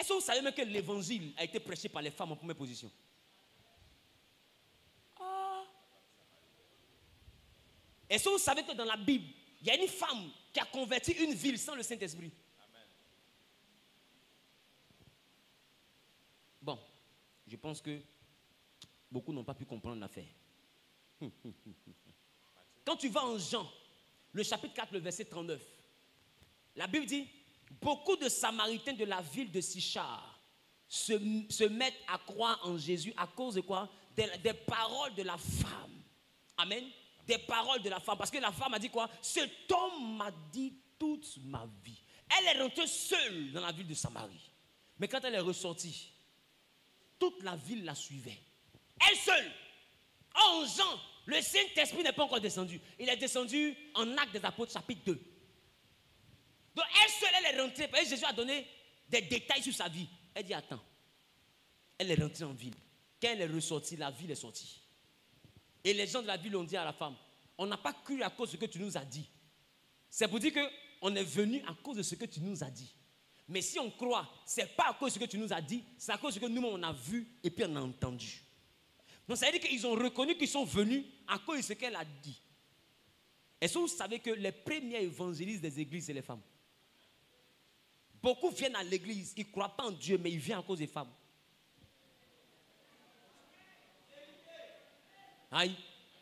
Est-ce que vous savez même que l'évangile a été prêché par les femmes en première position? Est-ce que vous savez que dans la Bible, il y a une femme qui a converti une ville sans le Saint-Esprit? Bon, je pense que beaucoup n'ont pas pu comprendre l'affaire. Quand tu vas en Jean, le chapitre 4, le verset 39, la Bible dit, beaucoup de Samaritains de la ville de Sichar se mettent à croire en Jésus à cause de quoi? Des paroles de la femme. Amen. Des paroles de la femme. Parce que la femme a dit quoi? Cet homme m'a dit toute ma vie. Elle est rentrée seule dans la ville de Samarie. Mais quand elle est ressortie, toute la ville la suivait. Elle seule. En Jean, le Saint-Esprit n'est pas encore descendu. Il est descendu en Actes des Apôtres, chapitre 2. Donc elle seule, elle est rentrée. Parce que Jésus a donné des détails sur sa vie. Elle dit, attends. Elle est rentrée en ville. Quand elle est ressortie, la ville est sortie. Et les gens de la ville ont dit à la femme, on n'a pas cru à cause de ce que tu nous as dit. C'est pour dire qu'on est venu à cause de ce que tu nous as dit. Mais si on croit, ce n'est pas à cause de ce que tu nous as dit, c'est à cause de ce que nous, on a vu et puis on a entendu. Donc ça veut dire qu'ils ont reconnu qu'ils sont venus à cause de ce qu'elle a dit. Est-ce que vous savez que les premiers évangélistes des églises, c'est les femmes? Beaucoup viennent à l'église, ils ne croient pas en Dieu, mais ils viennent à cause des femmes. Aïe.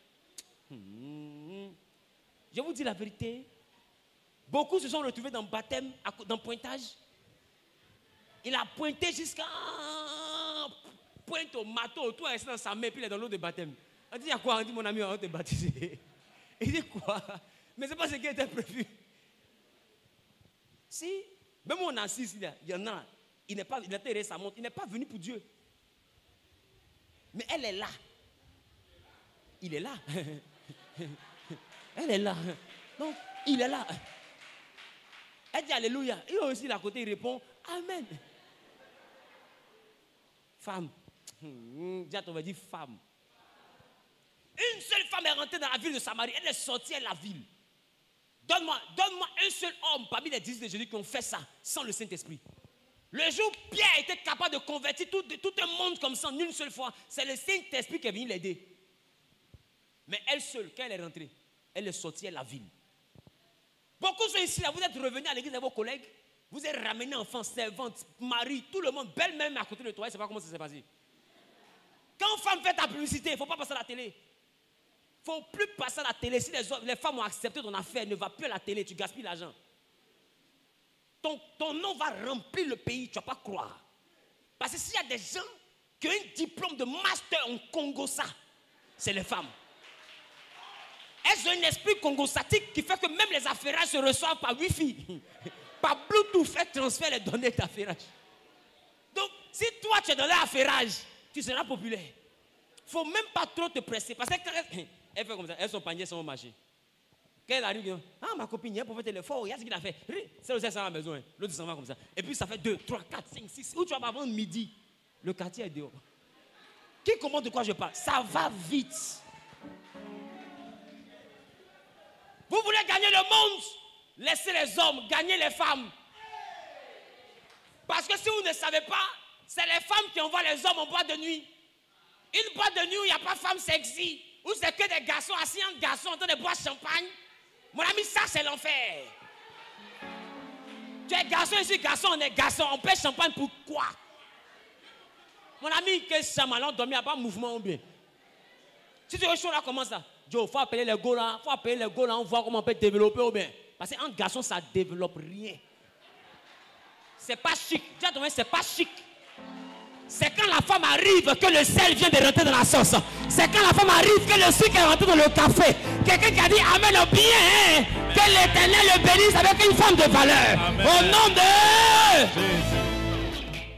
Je vous dis la vérité. Beaucoup se sont retrouvés dans le baptême, dans le pointage. Il a pointé jusqu'à pointe au marteau, tout est resté dans sa main, puis il est dans l'eau de baptême. On dit, il y a quoi? On dit, mon ami, on va te baptiser. Il dit quoi? Mais ce n'est pas ce qui était prévu. Si, même on a assis ici, il y en a, il a tiré sa montre, il n'est pas venu pour Dieu. Mais elle est là. Il est là. Elle est là. Donc, il est là. Elle dit Alléluia. Et aussi, à côté, il répond Amen. Femme. Déjà, on va dire femme. Une seule femme est rentrée dans la ville de Samarie. Elle est sortie de la ville. Donne-moi un seul homme parmi les disciples de Jésus qui ont fait ça sans le Saint-Esprit. Le jour où Pierre était capable de convertir tout un monde comme ça en une seule fois, c'est le Saint-Esprit qui est venu l'aider. Mais elle seule, quand elle est rentrée, elle est sortie de la ville. Beaucoup sont ici, là, vous êtes revenus à l'église de vos collègues, vous êtes ramenés enfants, servantes, mari, tout le monde, belle même à côté de toi, je ne sais pas comment ça s'est passé. Quand une femme fait ta publicité, il ne faut pas passer à la télé. Il ne faut plus passer à la télé. Si les femmes ont accepté ton affaire, ne va plus à la télé, tu gaspilles l'argent. Ton nom va remplir le pays, tu ne vas pas croire. Parce que s'il y a des gens qui ont un diplôme de master en Congo, ça, c'est les femmes. Elles ont un esprit congosatique qui fait que même les affairages se reçoivent par Wi-Fi. Par Bluetooth, fait transfert les données d'affairage. Donc, si toi tu es dans l'affairage, tu seras populaire. Il ne faut même pas trop te presser. Parce que elle fait comme ça, elle son panier, son marché. Quand elle arrive, ma copine, elle peut faire téléphone, regarde ce qu'il a fait. C'est aussi ça à la maison, hein. L'autre s'en va comme ça. Et puis ça fait 2, 3, 4, 5, 6. Où tu vas pas avant midi, le quartier est dehors. Qui commande de quoi je parle? Ça va vite. Vous voulez gagner le monde? Laissez les hommes gagner les femmes. Parce que si vous ne savez pas, c'est les femmes qui envoient les hommes en boîte de nuit. Une boîte de nuit où il n'y a pas de femmes sexy, où c'est que des garçons assis entre garçons en train de boire champagne. Mon ami, ça c'est l'enfer. Tu es garçon, je suis garçon, on est garçon. On paie champagne pour quoi? Mon ami, que ça m'a dormi, il n'y a pas de mouvement ou bien. Si tu es chaud là, comment ça? Joe, il faut appeler les gars là, on voit comment on peut développer ou bien. Parce qu'un garçon, ça ne développe rien. C'est pas chic. C'est pas chic. C'est quand la femme arrive que le sel vient de rentrer dans la sauce. C'est quand la femme arrive que le sucre est rentré dans le café. Quelqu'un qui a dit Amen au bien. Hein? Que l'Éternel le bénisse avec une femme de valeur. Amen. Au nom de Jésus.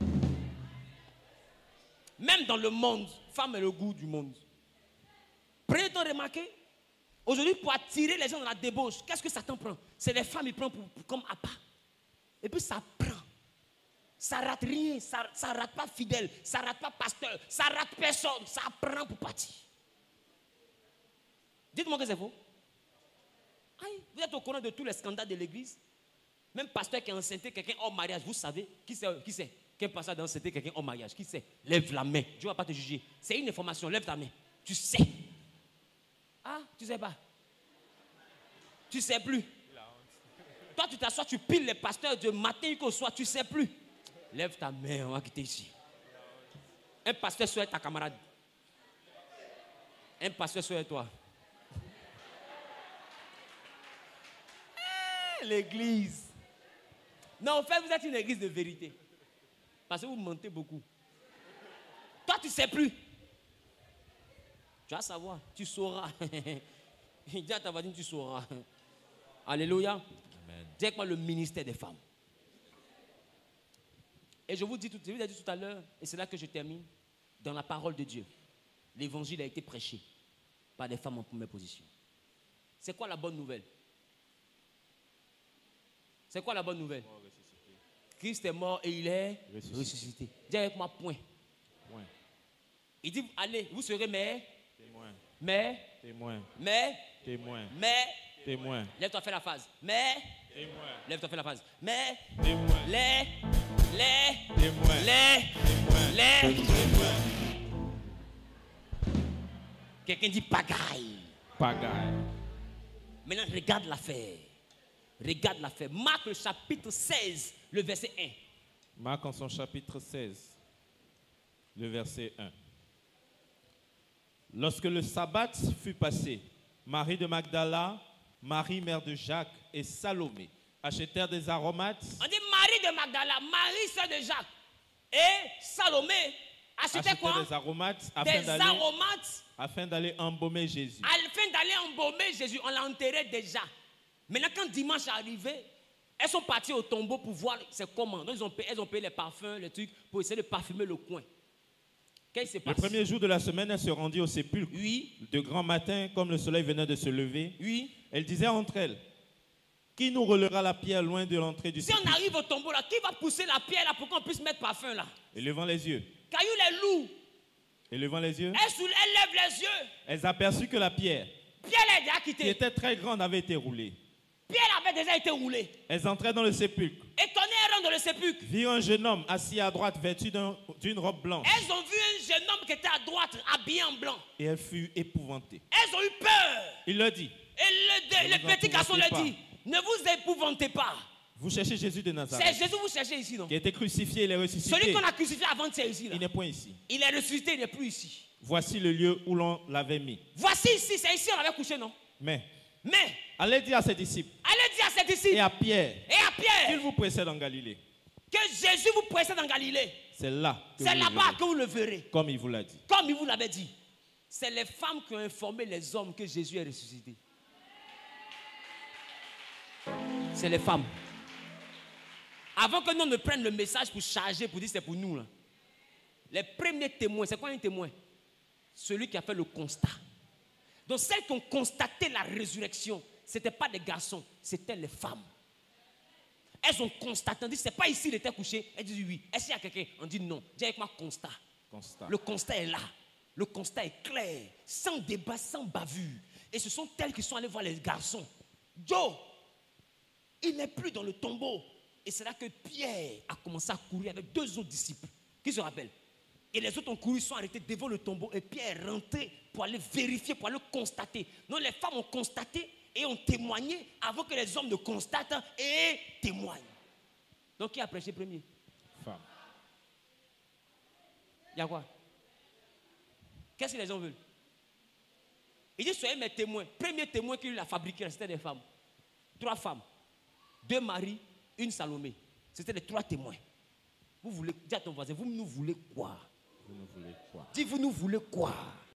Même dans le monde, femme est le goût du monde. Prenez le temps de remarquer. Aujourd'hui, pour attirer les gens dans la débauche, qu'est-ce que Satan prend? C'est les femmes, il prend comme appât. Et puis ça prend. Ça rate rien, ça rate pas fidèle, ça rate pas pasteur, ça rate personne, ça prend pour partir. Dites-moi que c'est faux. Aïe, vous êtes au courant de tous les scandales de l'église? Même pasteur qui a enceinté quelqu'un hors mariage, vous savez, qui c'est quel pasteur a enceinté quelqu'un hors mariage? Qui c'est? Lève la main. Dieu ne va pas te juger. C'est une information, lève ta main. Tu sais. Ah, tu ne sais pas. Tu ne sais plus. Toi, tu t'assois, tu piles les pasteurs de matin jusqu'au soir, tu ne sais plus. Lève ta main, on va quitter ici. Un pasteur soit ta camarade. Un pasteur soit toi. L'église. Non, en fait, vous êtes une église de vérité. Parce que vous mentez beaucoup. Toi, tu ne sais plus. Tu vas savoir, tu sauras. Dis à ta voisine, tu sauras. Alléluia. Dis avec moi le ministère des femmes. Et je vous ai dit tout à l'heure, et c'est là que je termine, dans la parole de Dieu, l'évangile a été prêché par des femmes en première position. C'est quoi la bonne nouvelle? C'est quoi la bonne nouvelle? Christ est mort et il est ressuscité. Dis avec moi, point. Il dit, allez, vous serez mes témoins. Témoins. Lève-toi, fais la phase. Mais. Témoins. Lève-toi, fais la phase. Mais. Témoins. Les. Témoins. Témoins. Quelqu'un dit pagaille. Pagaille. Maintenant, regarde l'affaire. Regarde l'affaire. Marc le chapitre 16, le verset 1. Marc en son chapitre 16, le verset 1. Lorsque le sabbat fut passé, Marie de Magdala, Marie mère de Jacques et Salomé achetèrent des aromates. On dit Marie de Magdala, Marie sœur de Jacques et Salomé achetaient quoi? Des aromates afin d'aller embaumer Jésus. Afin d'aller embaumer Jésus, on l'a enterré déjà. Maintenant, quand dimanche est arrivé, elles sont parties au tombeau pour voir c'est comment. Donc, elles ont payé les parfums, les trucs, pour essayer de parfumer le coin. Qu'est-ce qui se passe? Le premier jour de la semaine, elle se rendit au sépulcre. Oui. De grand matin, comme le soleil venait de se lever. Oui. Elle disait entre elles, qui nous relèvera la pierre loin de l'entrée du sépulcre? Si on arrive au tombeau là, qui va pousser la pierre là pour qu'on puisse mettre parfum là? Et levant les yeux. Caillou les loups. Et levant les yeux. Elle lève les yeux. Elles aperçurent que la pierre, a déjà quitté. qui était très grande, avait été roulée. Pierre avait déjà été roulée. Elles entraient dans le sépulcre. Étonnées, elles rentrent dans le sépulcre. Virent un jeune homme assis à droite, vêtu d'une robe blanche. Elles ont vu un jeune homme qui était à droite, habillé en blanc. Et elles furent épouvantées. Elles ont eu peur. Il leur dit. Et le petit garçon leur dit, ne vous épouvantez pas. Vous cherchez Jésus de Nazareth. C'est Jésus que vous cherchez ici, non? Qui a été crucifié, il est ressuscité. Celui qu'on a crucifié avant de ici, là. Il n'est point ici. Il est ressuscité, il n'est plus ici. Voici le lieu où l'on l'avait mis. Voici ici, c'est ici on l'avait couché, non? Mais allez dire à ses disciples. Allez dire à ses disciples. Et à Pierre. Qu'il Qu'il vous précède en Galilée. Que Jésus vous précède en Galilée. C'est là. C'est là-bas que vous le verrez. Comme il vous l'a dit. Comme il vous l'avait dit. C'est les femmes qui ont informé les hommes que Jésus est ressuscité. C'est les femmes. Avant que nous ne prenions le message pour charger, pour dire c'est pour nous. Là. Les premiers témoins, c'est quoi un témoin? Celui qui a fait le constat. Donc celles qui ont constaté la résurrection, ce n'étaient pas des garçons, c'était les femmes. Elles ont constaté, on dit c'est pas ici il était couché. Elles disent oui. Est-ce qu'il y a quelqu'un? On dit non. Dis avec moi constat. Le constat est là. Le constat est clair, sans débat, sans bavure. Et ce sont elles qui sont allées voir les garçons. Joe, il n'est plus dans le tombeau. Et c'est là que Pierre a commencé à courir avec deux autres disciples. Qui se rappellent? Et les autres ont couru, sont arrêtés devant le tombeau. Et Pierre est rentré pour aller vérifier, pour aller constater. Donc les femmes ont constaté et ont témoigné avant que les hommes ne constatent et témoignent. Donc qui a prêché premier? Femme. Il y a quoi? Qu'est-ce que les gens veulent? Il dit soyez mes témoins. Premier témoin qu'il a fabriqué, c'était des femmes. 3 femmes. 2 Marie, 1 Salomé. C'était les 3 témoins. Vous voulez, dis à ton voisin, vous nous voulez quoi? Vous nous voulez quoi? Dis, vous nous voulez quoi?